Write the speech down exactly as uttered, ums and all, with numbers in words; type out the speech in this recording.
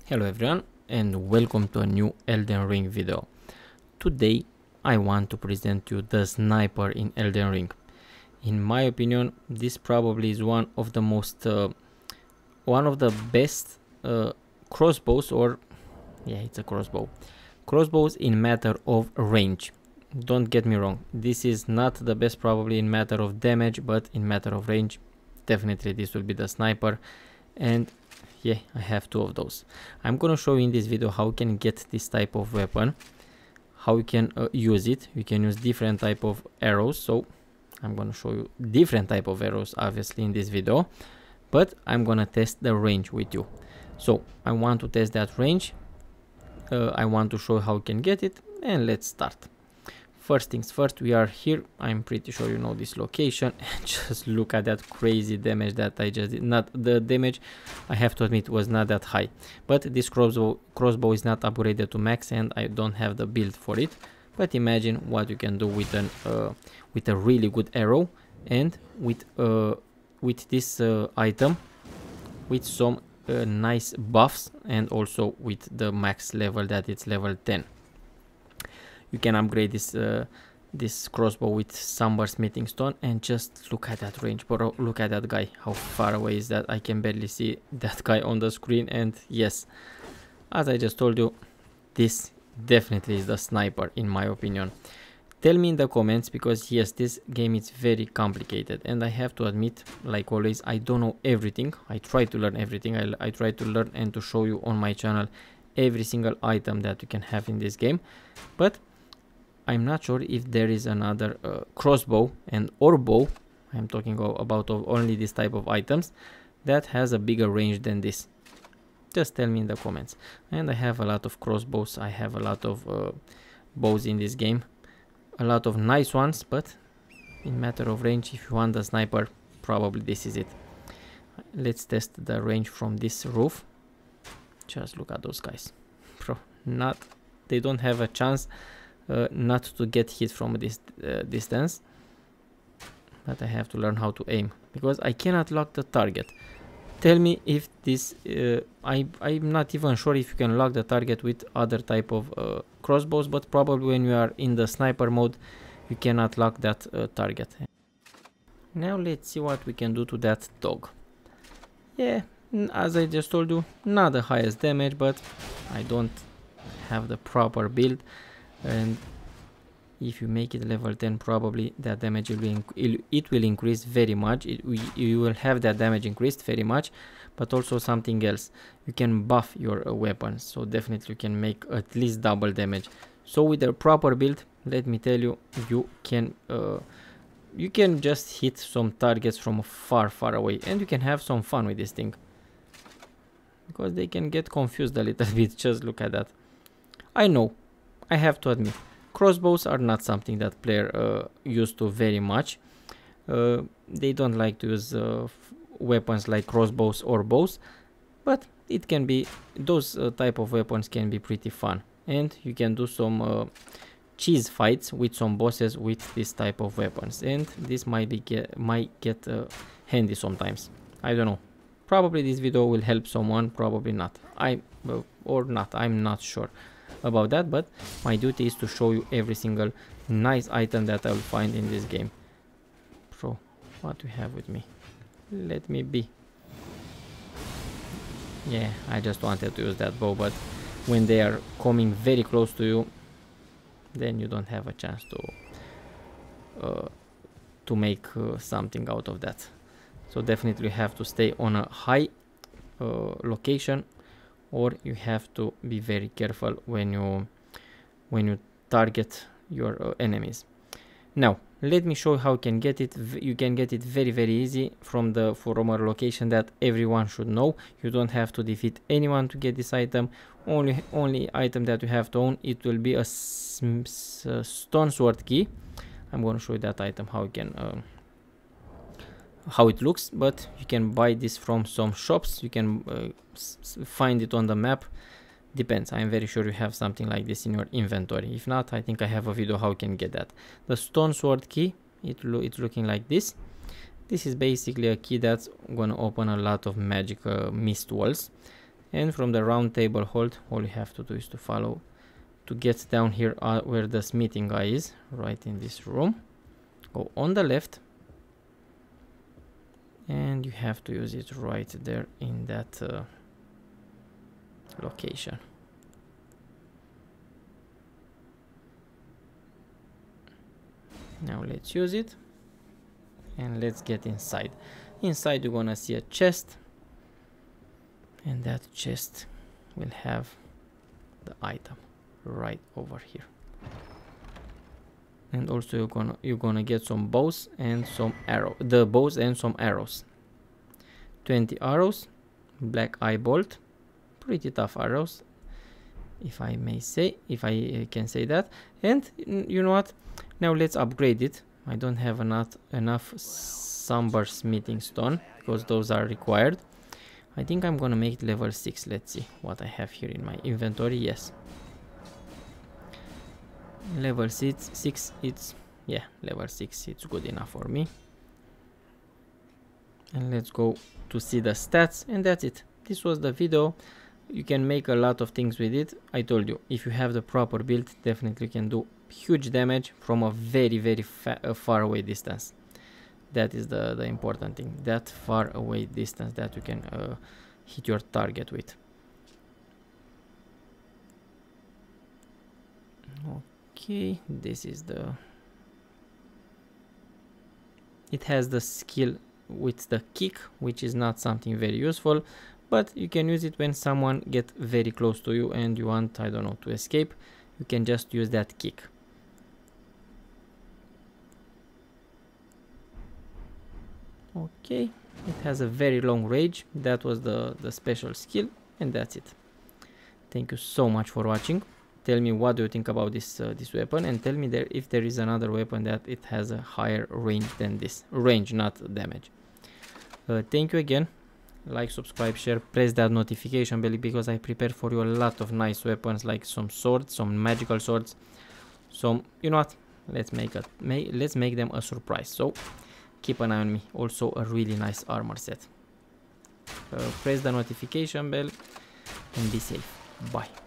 Hello everyone and welcome to a new Elden Ring video. Today I want to present you the sniper in Elden Ring. In my opinion, this probably is one of the most uh, one of the best uh, crossbows, or yeah, it's a crossbow. Crossbows in matter of range. Don't get me wrong, this is not the best probably in matter of damage, but in matter of range, definitely this will be the sniper. And yeah, I have two of those. I'm gonna show you in this video how you can get this type of weapon, how you can uh, use it. You can use different type of arrows, so I'm gonna show you different type of arrows obviously in this video, but I'm gonna test the range with you. So I want to test that range, uh, I want to show you how you can get it, and let's start. First things first, we are here. I'm pretty sure you know this location. Just look at that crazy damage that I just did. Not the damage, I have to admit, was not that high, but this crossbow crossbow is not upgraded to max and I don't have the build for it. But imagine what you can do with an uh, with a really good arrow, and with uh, with this uh, item, with some uh, nice buffs, and also with the max level that it's level ten. You can upgrade this uh, this crossbow with Somber Smithing Stone, and just look at that range, bro. Look at that guy. How far away is that? I can barely see that guy on the screen. And yes, as I just told you, this definitely is the sniper in my opinion. Tell me in the comments, because yes, this game is very complicated and I have to admit, like always, I don't know everything. I try to learn everything. I, I try to learn and to show you on my channel every single item that you can have in this game, but I'm not sure if there is another uh, crossbow and or bow, I'm talking about of only this type of items, that has a bigger range than this. Just tell me in the comments. And I have a lot of crossbows, I have a lot of uh, bows in this game, a lot of nice ones, but in matter of range, if you want the sniper, probably this is it. Let's test the range from this roof. Just look at those guys, bro. Not, they don't have a chance Uh, not to get hit from this uh, distance, but I have to learn how to aim, because I cannot lock the target. Tell me if this uh, I, I'm not even sure if you can lock the target with other type of uh, crossbows, but probably when you are in the sniper mode you cannot lock that uh, target. Now let's see what we can do to that dog. Yeah, as I just told you, not the highest damage, but I don't have the proper build. And if you make it level ten, probably that damage will it will increase very much. It, you will have that damage increased very much, but also something else, you can buff your uh, weapons, so definitely you can make at least double damage. So with the proper build, let me tell you, you can uh, you can just hit some targets from far far away, and you can have some fun with this thing, because they can get confused a little bit. Just look at that. I know, I have to admit, crossbows are not something that player uh, used to very much. Uh, they don't like to use uh, weapons like crossbows or bows, but it can be, those uh, type of weapons can be pretty fun, and you can do some uh, cheese fights with some bosses with this type of weapons, and this might be get, might get uh, handy sometimes. I don't know. Probably this video will help someone, probably not. I uh, or not. I'm not sure about that, but my duty is to show you every single nice item that I will find in this game. Bro, what do you have with me? Let me be. Yeah, I just wanted to use that bow, but when they are coming very close to you, then you don't have a chance to uh, to make uh, something out of that. So definitely you have to stay on a high uh, location, or you have to be very careful when you when you target your uh, enemies. Now let me show you how you can get it. You can get it very very easy from the from a location that everyone should know. You don't have to defeat anyone to get this item. Only only item that you have to own, it will be a, a stone sword key. I'm going to show you that item, how you can uh, how it looks, but you can buy this from some shops. You can uh, find it on the map, depends. I'm very sure you have something like this in your inventory. If not, I think I have a video how you can get that. The stone sword key, it lo it's looking like this. This is basically a key that's gonna open a lot of magic uh, mist walls. And from the round table hold, all you have to do is to follow to get down here uh, where the smithing guy is, right in this room. Go on the left, and you have to use it right there in that uh, location. Now let's use it, and let's get inside. Inside you're gonna see a chest, and that chest will have the item right over here. And also you're gonna you're gonna get some bows and some arrow the bows and some arrows. twenty arrows, black eye bolt, pretty tough arrows, if I may say, if I uh, can say that. And you know what, now let's upgrade it. I don't have enough enough somber smithing stone because those are required. I think I'm gonna make it level six. Let's see what I have here in my inventory. Yes, level six, six it's yeah, level six, it's good enough for me. And let's go to see the stats, and that's it. This was the video. You can make a lot of things with it. I told you, if you have the proper build, definitely can do huge damage from a very very fa uh, far away distance. That is the the important thing, that far away distance that you can uh, hit your target with. Okay, this is the it has the skill with the kick, which is not something very useful, but you can use it when someone get very close to you and you want, I don't know, to escape. You can just use that kick. Okay, it has a very long range. That was the the special skill, and that's it. Thank you so much for watching. Tell me what do you think about this uh, this weapon, and tell me there if there is another weapon that it has a higher range than this. Range, not damage. Uh, thank you again. Like, subscribe, share, press that notification bell, because I prepare for you a lot of nice weapons, like some swords, some magical swords, some, you know what, let's make a may, let's make them a surprise. So keep an eye on me. Also a really nice armor set. Uh, press the notification bell and be safe. Bye.